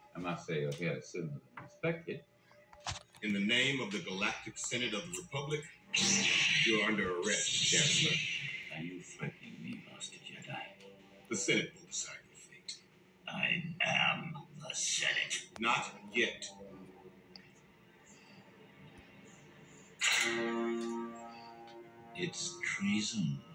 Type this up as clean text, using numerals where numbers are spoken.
I must say your hair is sooner than expected. In the name of the Galactic Senate of the Republic, you're under arrest, Chancellor. Are you threatening me, Master Jedi? The Senate will decide your fate. I am the Senate. Not yet. It's treason.